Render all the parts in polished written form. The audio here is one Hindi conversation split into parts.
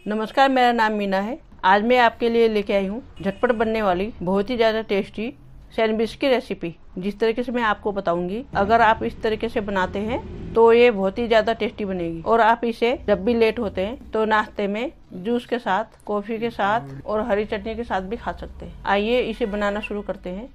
नमस्कार, मेरा नाम मीना है। आज मैं आपके लिए लेके आई हूँ झटपट बनने वाली बहुत ही ज़्यादा टेस्टी सैंडविच की रेसिपी। जिस तरीके से मैं आपको बताऊंगी, अगर आप इस तरीके से बनाते हैं तो ये बहुत ही ज़्यादा टेस्टी बनेगी। और आप इसे जब भी लेट होते हैं तो नाश्ते में जूस के साथ, कॉफ़ी के साथ और हरी चटनी के साथ भी खा सकते हैं। आइए इसे बनाना शुरू करते हैं।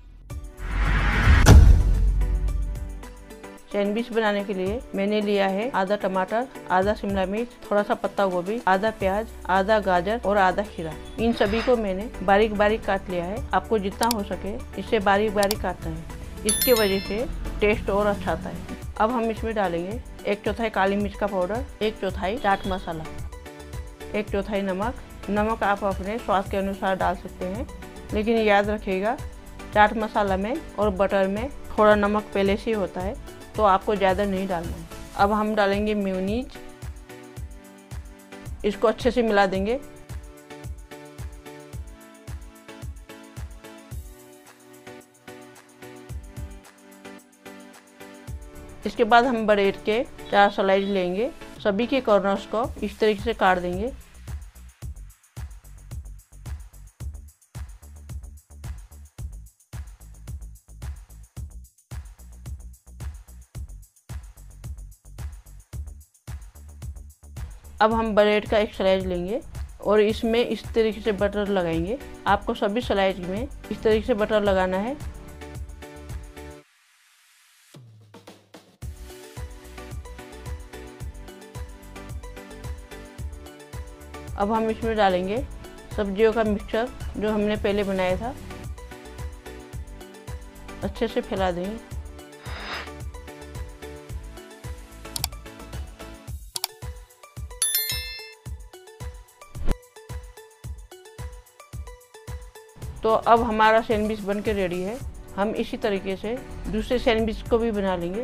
सैंडविच बनाने के लिए मैंने लिया है आधा टमाटर, आधा शिमला मिर्च, थोड़ा सा पत्ता गोभी, आधा प्याज, आधा गाजर और आधा खीरा। इन सभी को मैंने बारीक बारीक काट लिया है। आपको जितना हो सके इससे बारीक बारीक काटना है, इसके वजह से टेस्ट और अच्छा आता है। अब हम इसमें डालेंगे 1/4 काली मिर्च का पाउडर, 1/4 चाट मसाला, 1/4 नमक। नमक आप अपने स्वाद के अनुसार डाल सकते हैं, लेकिन याद रखिएगा चाट मसाला में और बटर में थोड़ा नमक पहले से ही होता है, तो आपको ज़्यादा नहीं डालना है। अब हम डालेंगे मेयोनीज, इसको अच्छे से मिला देंगे। इसके बाद हम ब्रेड के 4 स्लाइस लेंगे, सभी के कॉर्नर्स को इस तरीके से काट देंगे। अब हम ब्रेड का एक स्लाइस लेंगे और इसमें इस तरीके से बटर लगाएंगे। आपको सभी स्लाइस में इस तरीके से बटर लगाना है। अब हम इसमें डालेंगे सब्जियों का मिक्सचर जो हमने पहले बनाया था, अच्छे से फैला देंगे। तो अब हमारा सैंडविच बनके रेडी है। हम इसी तरीके से दूसरे सैंडविच को भी बना लेंगे।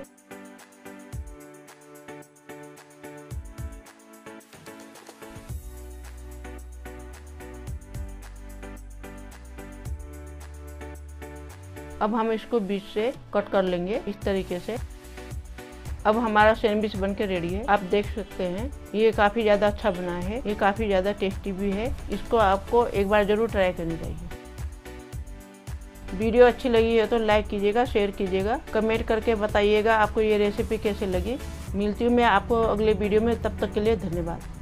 अब हम इसको बीच से कट कर लेंगे इस तरीके से। अब हमारा सैंडविच बनके रेडी है। आप देख सकते हैं ये काफ़ी ज़्यादा अच्छा बना है, ये काफ़ी ज़्यादा टेस्टी भी है। इसको आपको एक बार ज़रूर ट्राई करनी चाहिए। वीडियो अच्छी लगी है तो लाइक कीजिएगा, शेयर कीजिएगा, कमेंट करके बताइएगा आपको ये रेसिपी कैसे लगी। मिलती हूँ मैं आपको अगले वीडियो में, तब तक के लिए धन्यवाद।